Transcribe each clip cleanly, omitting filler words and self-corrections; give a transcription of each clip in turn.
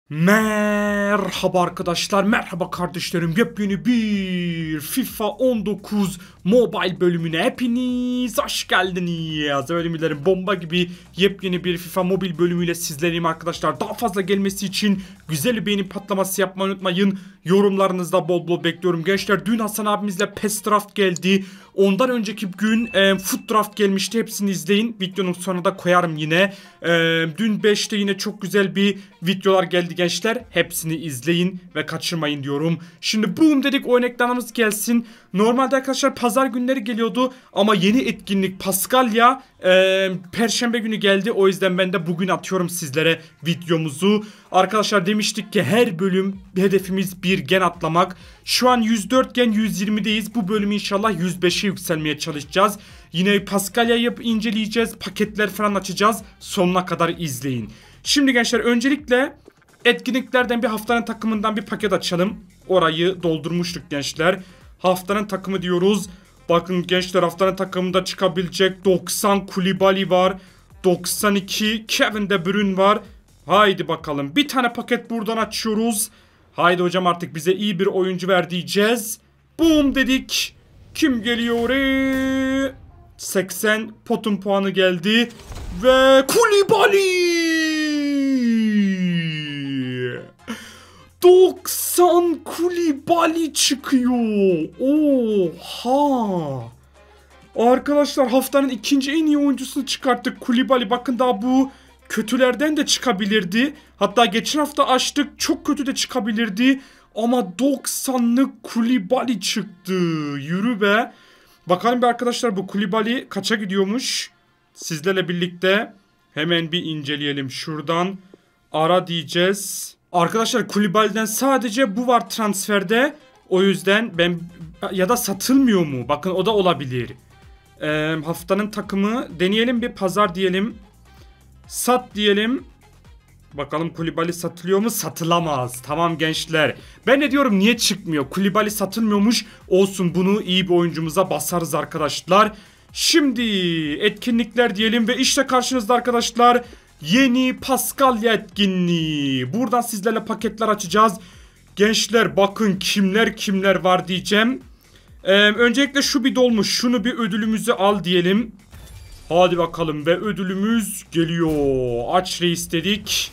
Merhaba arkadaşlar, merhaba kardeşlerim. Yepyeni bir FIFA 19 Mobile bölümüne hepiniz hoş geldiniz. Ölümlerin bomba gibi yepyeni bir FIFA Mobile bölümüyle sizlerleyim arkadaşlar. Daha fazla gelmesi için güzel bir beğeni patlaması yapmayı unutmayın. Yorumlarınızda bol bol bekliyorum gençler. Dün Hasan abimizle PES Draft geldi. Ondan önceki gün Foot Draft gelmişti. Hepsini izleyin. Videonun sonuna da koyarım yine. Dün 5'te yine çok güzel bir videolar geldi gençler. Hepsini izleyin ve kaçırmayın diyorum. Şimdi boom dedik, oyun ekranımız gelsin. Normalde arkadaşlar pazar günleri geliyordu. Ama yeni etkinlik Paskalya Perşembe günü geldi. O yüzden ben de bugün atıyorum sizlere videomuzu. Arkadaşlar demiştik ki her bölüm hedefimiz bir gen atlamak. Şu an 104 gen 120'deyiz. Bu bölümü inşallah 105'e yükselmeye çalışacağız. Yine Paskalya'yı inceleyeceğiz. Paketler falan açacağız. Sonuna kadar izleyin. Şimdi gençler öncelikle etkinliklerden bir haftanın takımından bir paket açalım. Orayı doldurmuştuk gençler. Haftanın takımı diyoruz. Bakın gençler, haftanın takımında çıkabilecek 90 Koulibaly var. 92 Kevin De Bruyne var. Haydi bakalım. Bir tane paket buradan açıyoruz. Haydi hocam, artık bize iyi bir oyuncu ver diyeceğiz. Boom dedik. Kim geliyor? 80 potun puanı geldi. Ve Koulibaly. 90 Koulibaly çıkıyor. Oha. Arkadaşlar haftanın ikinci en iyi oyuncusunu çıkarttık. Koulibaly, bakın daha bu kötülerden de çıkabilirdi. Hatta geçen hafta açtık, çok kötü de çıkabilirdi. Ama 90'lık Koulibaly çıktı. Yürü be. Bakalım bir arkadaşlar, bu Koulibaly kaça gidiyormuş? Sizlerle birlikte hemen bir inceleyelim. Şuradan ara diyeceğiz. Arkadaşlar Koulibaly'den sadece bu var transferde. O yüzden ben, ya da satılmıyor mu? Bakın o da olabilir. Haftanın takımı deneyelim, bir pazar diyelim. Sat diyelim. Bakalım Koulibaly satılıyor mu? Satılamaz. Tamam gençler. Ben de diyorum niye çıkmıyor? Koulibaly satılmıyormuş. Olsun, bunu iyi bir oyuncumuza basarız arkadaşlar. Şimdi etkinlikler diyelim ve işte karşınızda arkadaşlar yeni Paskalya etkinliği. Buradan sizlerle paketler açacağız. Gençler bakın kimler var diyeceğim. Öncelikle şu bir dolmuş. Şunu bir ödülümüzü al diyelim. Hadi bakalım ve ödülümüz geliyor. Aç reis dedik.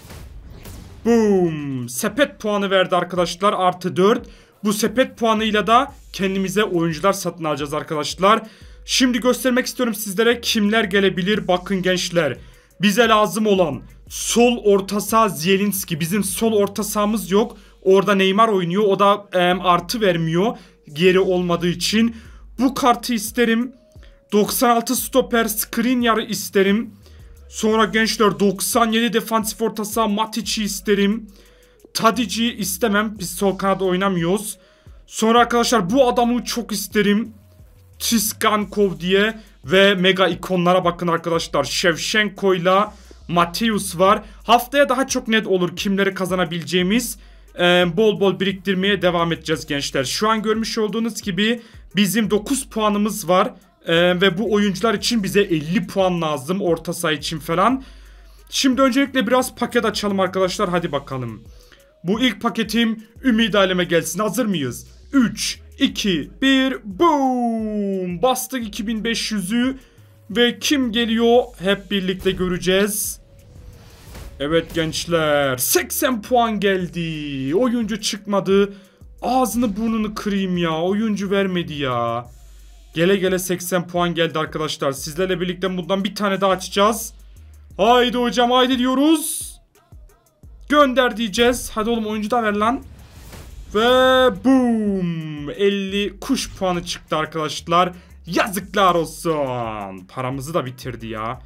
Boom. Sepet puanı verdi arkadaşlar. Artı 4. Bu sepet puanıyla da kendimize oyuncular satın alacağız arkadaşlar. Şimdi göstermek istiyorum sizlere kimler gelebilir. Bakın gençler. Bize lazım olan sol orta saha Zielinski. Bizim sol orta sahamız yok. Orada Neymar oynuyor. O da artı vermiyor. Geri olmadığı için. Bu kartı isterim. 96 stoper Skriniar'ı isterim. Sonra gençler 97 defansif orta saha Matic'i isterim. Tadic'i istemem. Biz sol kanada oynamıyoruz. Sonra arkadaşlar bu adamı çok isterim. Tiskankov diye. Ve mega ikonlara bakın arkadaşlar. Shevchenko'yla Mateus var. Haftaya daha çok net olur kimleri kazanabileceğimiz. Bol bol biriktirmeye devam edeceğiz gençler. Şu an görmüş olduğunuz gibi bizim 9 puanımız var. Ve bu oyuncular için bize 50 puan lazım. Orta saha için falan. Şimdi öncelikle biraz paket açalım arkadaşlar. Hadi bakalım. Bu ilk paketim ümit aleme gelsin. Hazır mıyız? 3, 2, 1, boom. Bastık 2500'ü. Ve kim geliyor? Hep birlikte göreceğiz. Evet gençler. 80 puan geldi. Oyuncu çıkmadı. Ağzını burnunu kırayım ya. Oyuncu vermedi ya. Gele gele 80 puan geldi arkadaşlar. Sizlerle birlikte bundan bir tane daha açacağız. Haydi hocam haydi diyoruz. Gönder diyeceğiz. Hadi oğlum oyuncu da ver lan. Ve boom. 50 kuş puanı çıktı arkadaşlar. Yazıklar olsun. Paramızı da bitirdi ya.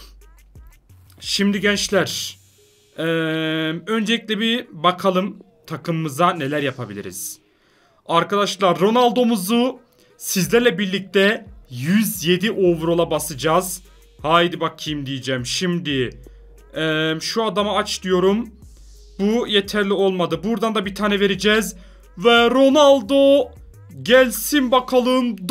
Şimdi gençler. Öncelikle bir bakalım takımımıza neler yapabiliriz. Arkadaşlar Ronaldo'muzu sizlerle birlikte 107 overall'a basacağız. Haydi bakayım diyeceğim. Şimdi şu adamı aç diyorum. Bu yeterli olmadı. Buradan da bir tane vereceğiz. Ve Ronaldo gelsin bakalım.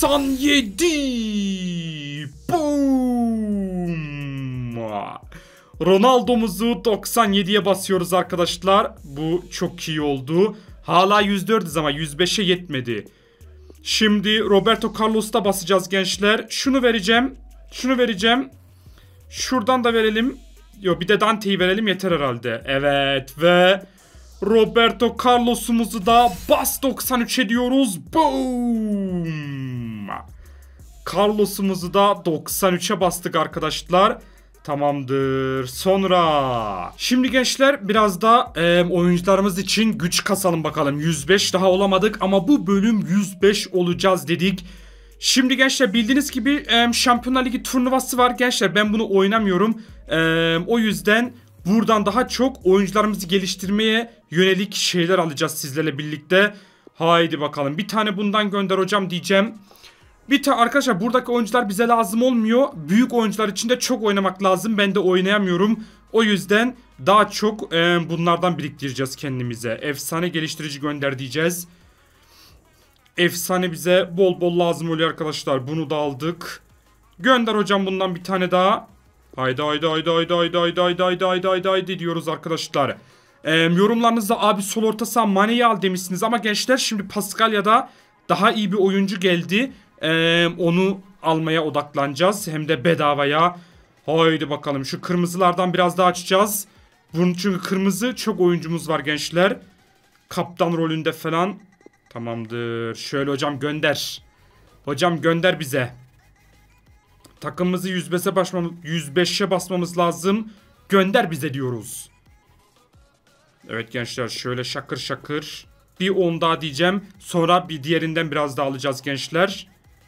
97. Boom. Ronaldo'muzu 97'ye basıyoruz arkadaşlar. Bu çok iyi oldu. Hala 104'üz ama 105'e yetmedi. Şimdi Roberto Carlos'ta basacağız gençler. Şunu vereceğim. Şunu vereceğim. Şuradan da verelim. Yok, bir de Dante'yi verelim yeter herhalde. Evet ve Roberto Carlos'umuzu da bas 93'e diyoruz. Boom. Carlos'umuzu da 93'e bastık arkadaşlar. Tamamdır. Sonra şimdi gençler biraz da oyuncularımız için güç kasalım bakalım. 105 daha olamadık ama bu bölüm 105 olacağız dedik. Şimdi gençler bildiğiniz gibi Şampiyonlar Ligi turnuvası var. Gençler ben bunu oynamıyorum. O yüzden buradan daha çok oyuncularımızı geliştirmeye yönelik şeyler alacağız sizlerle birlikte. Haydi bakalım. Bir tane bundan gönder hocam diyeceğim. Arkadaşlar buradaki oyuncular bize lazım olmuyor. Büyük oyuncular için de çok oynamak lazım. Ben de oynayamıyorum. O yüzden daha çok bunlardan biriktireceğiz kendimize. Efsane geliştirici gönder diyeceğiz. Efsane bize bol bol lazım oluyor arkadaşlar. Bunu da aldık. Gönder hocam bundan bir tane daha. Haydi haydi haydi haydi haydi haydi haydi haydi haydi haydi haydi diyoruz arkadaşlar. Yorumlarınızda abi sol orta saha Mane'yi al demişsiniz ama gençler şimdi Paskalya'da daha iyi bir oyuncu geldi. Onu almaya odaklanacağız. Hem de bedavaya. Haydi bakalım şu kırmızılardan biraz daha açacağız. Bunun çünkü kırmızı çok oyuncumuz var gençler. Kaptan rolünde falan. Tamamdır. Şöyle hocam gönder. Hocam gönder bize. Takımımızı 105'e basmamız lazım. Gönder bize diyoruz. Evet gençler şöyle şakır şakır. Bir 10 daha diyeceğim. Sonra bir diğerinden biraz daha alacağız gençler.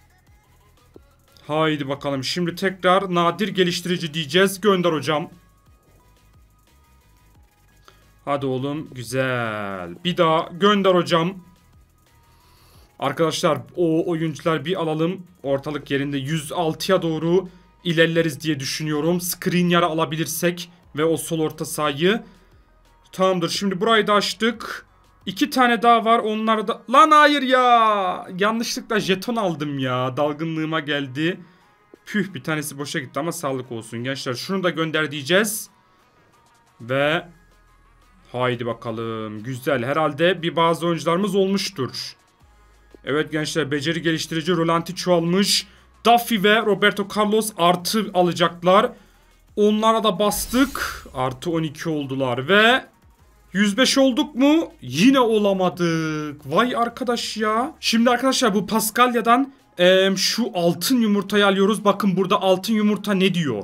Haydi bakalım. Şimdi tekrar nadir geliştirici diyeceğiz. Gönder hocam. Hadi oğlum. Güzel. Bir daha gönder hocam. Arkadaşlar o oyuncular bir alalım. Ortalık yerinde 106'ya doğru ilerleriz diye düşünüyorum. Skriniar'ı alabilirsek ve o sol orta sahayı. Tamamdır. Şimdi burayı da açtık. 2 tane daha var. Onlar da... Lan hayır ya. Yanlışlıkla jeton aldım ya. Dalgınlığıma geldi. Püh, bir tanesi boşa gitti ama sağlık olsun gençler. Şunu da gönder diyeceğiz. Ve... Haydi bakalım. Güzel. Herhalde bazı oyuncularımız olmuştur. Evet gençler beceri geliştirici Rolanti çoğalmış. Duffy ve Roberto Carlos artı alacaklar. Onlara da bastık. Artı 12 oldular ve... 105 olduk mu? Yine olamadık. Vay arkadaş ya. Şimdi arkadaşlar bu Paskalya'dan şu altın yumurtayı alıyoruz. Bakın burada altın yumurta ne diyor?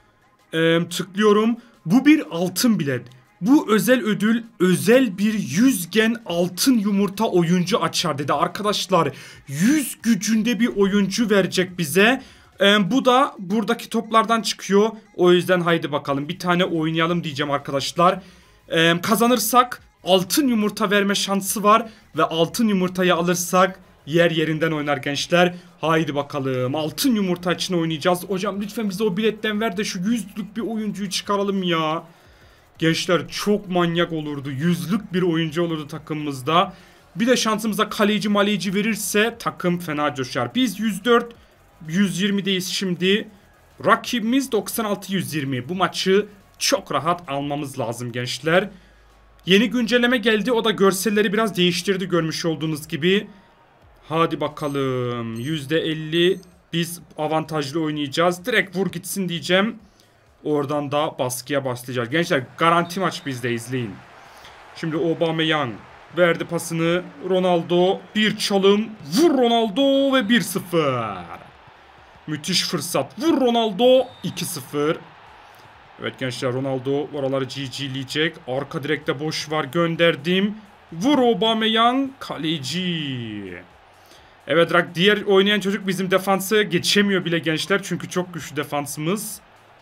Tıklıyorum. Bu bir altın bilet. Bu özel ödül özel bir 100 gen altın yumurta oyuncu açar dedi. Arkadaşlar 100 gücünde bir oyuncu verecek bize. Bu da buradaki toplardan çıkıyor. O yüzden haydi bakalım bir tane oynayalım diyeceğim arkadaşlar. Kazanırsak altın yumurta verme şansı var. Ve altın yumurtayı alırsak yer yerinden oynar gençler. Haydi bakalım altın yumurta için oynayacağız. Hocam lütfen bize o biletten ver de şu 100'lük bir oyuncuyu çıkaralım ya. Gençler çok manyak olurdu. 100'lük bir oyuncu olurdu takımımızda. Bir de şansımıza kaleci verirse takım fena coşar. Biz 104 120'deyiz şimdi. Rakibimiz 96-120. Bu maçı çok rahat almamız lazım gençler. Yeni güncelleme geldi. O da görselleri biraz değiştirdi görmüş olduğunuz gibi. Hadi bakalım. %50 biz avantajlı oynayacağız. Direkt vur gitsin diyeceğim. Oradan da baskıya başlayacağız. Gençler garanti maç bizde, izleyin. Şimdi Aubameyang verdi pasını. Ronaldo bir çalım. Vur Ronaldo ve 1-0. Müthiş fırsat. Vur Ronaldo 2-0. Evet gençler Ronaldo oraları GG'leyecek. Arka direkte boş var, gönderdim. Vur Aubameyang, kaleci. Evet diğer oynayan çocuk bizim defansı geçemiyor bile gençler. Çünkü çok güçlü defansımız.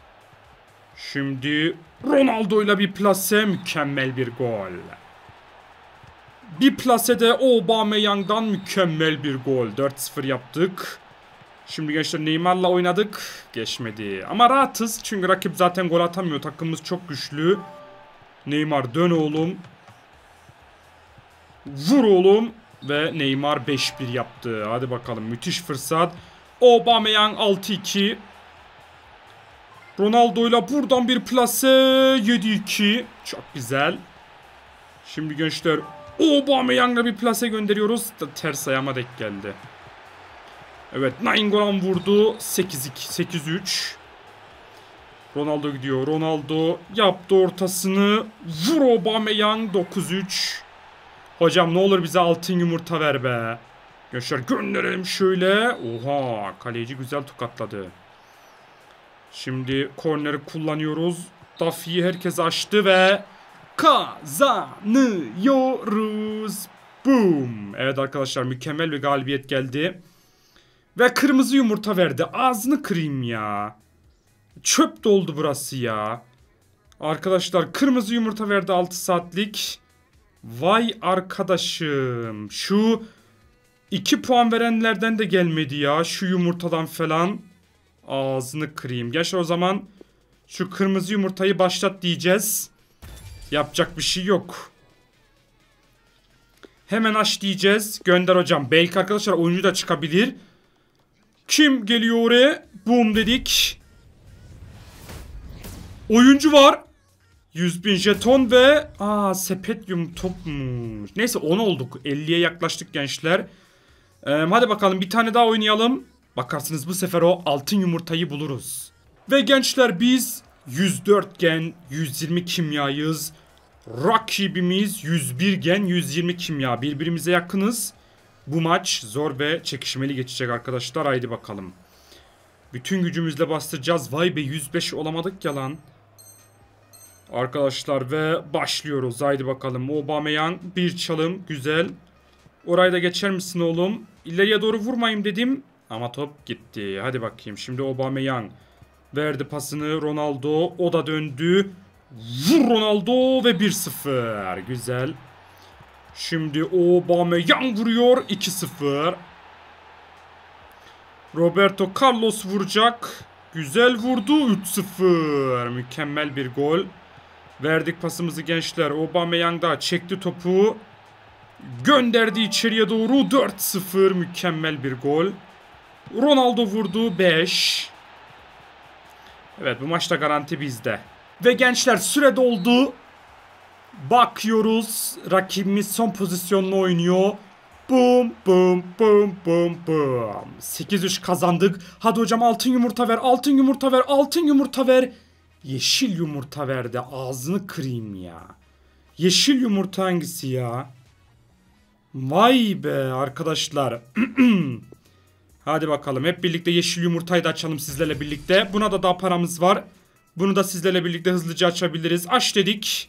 Şimdi Ronaldo ile bir plase, mükemmel bir gol. Bir plase de Aubameyang'dan mükemmel bir gol. 4-0 yaptık. Şimdi gençler Neymar'la oynadık. Geçmedi. Ama rahatız. Çünkü rakip zaten gol atamıyor. Takımımız çok güçlü. Neymar dön oğlum. Vur oğlum. Ve Neymar 5-1 yaptı. Hadi bakalım müthiş fırsat. Aubameyang 6-2. Ronaldo'yla buradan bir plase. 7-2. Çok güzel. Şimdi gençler Aubameyang'la bir plase gönderiyoruz. Ters ayağıma denk geldi. Evet, Nainggolan vurdu. 8-2, 8-3. Ronaldo gidiyor. Ronaldo yaptı ortasını. Vur Aubameyang. 9-3. Hocam ne olur bize altın yumurta ver be. Gençler gönderelim şöyle. Oha, kaleci güzel tokatladı. Şimdi korneri kullanıyoruz. Duffy'yi herkes açtı ve kazanıyoruz. Boom. Evet arkadaşlar, mükemmel bir galibiyet geldi. Ve kırmızı yumurta verdi. Ağzını kırayım ya. Çöp doldu burası ya. Arkadaşlar kırmızı yumurta verdi 6 saatlik. Vay arkadaşım. Şu 2 puan verenlerden de gelmedi ya. Şu yumurtadan falan. Ağzını kırayım. Gençler o zaman şu kırmızı yumurtayı başlat diyeceğiz. Yapacak bir şey yok. Hemen aç diyeceğiz. Gönder hocam. Belki arkadaşlar oyuncu da çıkabilir. Kim geliyor oraya? Boom dedik. Oyuncu var. 100.000 jeton ve sepetyum topmuş. Neyse 10 olduk. 50'ye yaklaştık gençler. Hadi bakalım bir tane daha oynayalım. Bakarsınız bu sefer o altın yumurtayı buluruz. Ve gençler biz 104 gen 120 kimyayız. Rakibimiz 101 gen 120 kimya. Birbirimize yakınız. Bu maç zor ve çekişmeli geçecek arkadaşlar. Haydi bakalım. Bütün gücümüzle bastıracağız. Vay be, 105 olamadık ya lan. Arkadaşlar ve başlıyoruz. Haydi bakalım. Aubameyang bir çalım. Güzel. Orayı da geçer misin oğlum? İleriye doğru vurmayayım dedim. Ama top gitti. Hadi bakayım. Şimdi Aubameyang verdi pasını. Ronaldo. O da döndü. Vur Ronaldo ve 1-0. Güzel. Şimdi Aubameyang vuruyor. 2-0. Roberto Carlos vuracak. Güzel vurdu. 3-0. Mükemmel bir gol. Verdik pasımızı gençler. Aubameyang da çekti topu. Gönderdi içeriye doğru. 4-0. Mükemmel bir gol. Ronaldo vurdu. 5. Evet, bu maçta garanti bizde. Ve gençler süre doldu. Bakıyoruz. Rakibimiz son pozisyonla oynuyor. Boom boom boom boom boom. 8-3 kazandık. Hadi hocam altın yumurta ver. Altın yumurta ver. Altın yumurta ver. Yeşil yumurta verdi. Ağzını kırayım ya. Yeşil yumurta hangisi ya? Vay be arkadaşlar. Hadi bakalım hep birlikte yeşil yumurtayı da açalım sizlerle birlikte. Buna da daha paramız var. Bunu da sizlerle birlikte hızlıca açabiliriz. Aç dedik.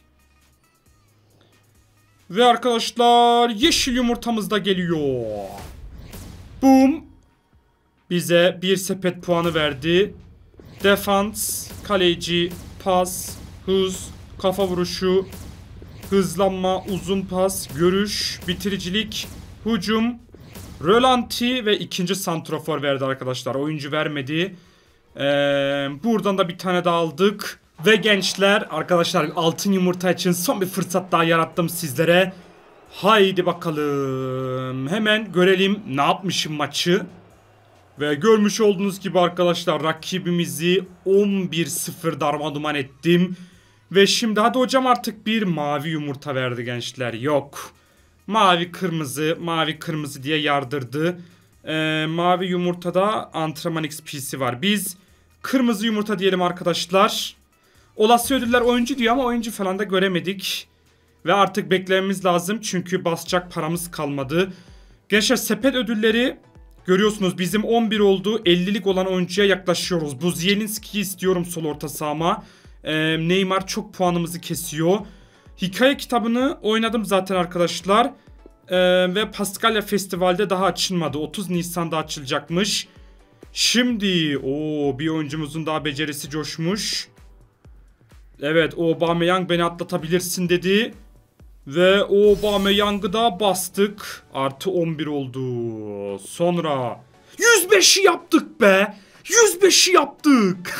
Ve arkadaşlar yeşil yumurtamız da geliyor. Boom. Bize bir sepet puanı verdi. Defans, kaleci, pas, hız, kafa vuruşu, hızlanma, uzun pas, görüş, bitiricilik, hücum, rölanti ve ikinci santrafor verdi arkadaşlar. Oyuncu vermedi. Buradan da bir tane daha aldık. Ve gençler arkadaşlar altın yumurta için son bir fırsat daha yarattım sizlere. Haydi bakalım. Hemen görelim ne yapmışım maçı. Ve görmüş olduğunuz gibi arkadaşlar rakibimizi 11-0 darmaduman ettim. Ve şimdi hadi hocam artık bir mavi yumurta verdi gençler. Yok. Mavi kırmızı, mavi kırmızı diye yardırdı. Mavi yumurtada antrenman XP'si var. Biz kırmızı yumurta diyelim arkadaşlar. Olası ödüller oyuncu diyor ama oyuncu falan da göremedik. Ve artık beklememiz lazım çünkü basacak paramız kalmadı. Gençler sepet ödülleri görüyorsunuz bizim 11 oldu. 50'lik olan oyuncuya yaklaşıyoruz. Bu Zielinski'yi istiyorum sol orta sahama. Neymar çok puanımızı kesiyor. Hikaye kitabını oynadım zaten arkadaşlar. Ve Paskalya Festival'de daha açılmadı. 30 Nisan'da açılacakmış. Şimdi bir oyuncumuzun daha becerisi coşmuş. Evet, Aubameyang beni atlatabilirsin dedi. Ve Aubameyang'ı da bastık. Artı 11 oldu. Sonra 105'i yaptık be. 105'i yaptık.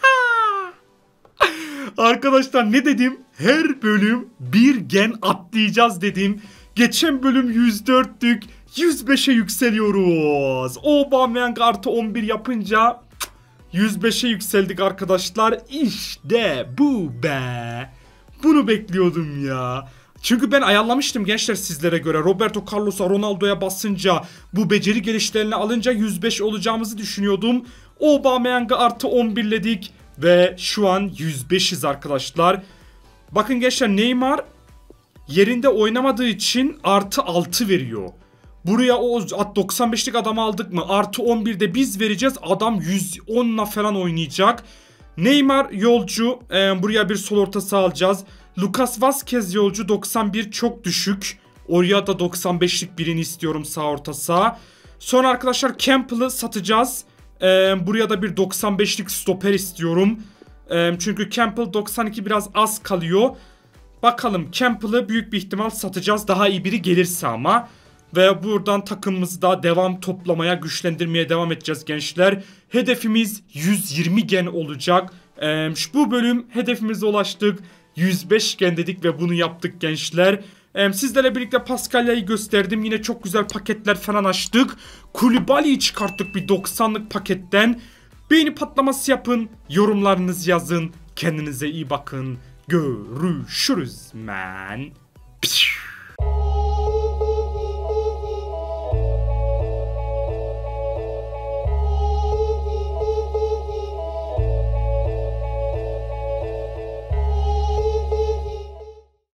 Arkadaşlar ne dedim? Her bölüm bir gen atlayacağız dedim. Geçen bölüm 104'tük. 105'e yükseliyoruz. Aubameyang artı 11 yapınca 105'e yükseldik arkadaşlar. İşte bu be. Bunu bekliyordum ya. Çünkü ben ayarlamıştım gençler sizlere göre. Roberto Carlos'a, Ronaldo'ya basınca, bu beceri gelişlerini alınca 105 olacağımızı düşünüyordum. Aubameyang'ı artı 11'ledik ve şu an 105'iz arkadaşlar. Bakın gençler, Neymar yerinde oynamadığı için artı 6 veriyor. Buraya o 95'lik adamı aldık mı artı 11'de biz vereceğiz. Adam 110'la falan oynayacak. Neymar yolcu, buraya bir sol orta saha alacağız. Lucas Vazquez yolcu, 91 çok düşük. Oraya da 95'lik birini istiyorum sağ orta saha. Sonra arkadaşlar Campbell'ı satacağız. Buraya da bir 95'lik stoper istiyorum. Çünkü Campbell 92 biraz az kalıyor. Bakalım, Campbell'ı büyük bir ihtimal satacağız. Daha iyi biri gelirse ama. Ve buradan takımımızı da devam toplamaya, güçlendirmeye devam edeceğiz gençler. Hedefimiz 120 gen olacak. Bu bölüm hedefimize ulaştık. 105 gen dedik ve bunu yaptık gençler. Sizlerle birlikte Paskalya'yı gösterdim. Yine çok güzel paketler falan açtık. Koulibaly'yi çıkarttık bir 90'lık paketten. Beğeni patlaması yapın. Yorumlarınızı yazın. Kendinize iyi bakın. Görüşürüz man.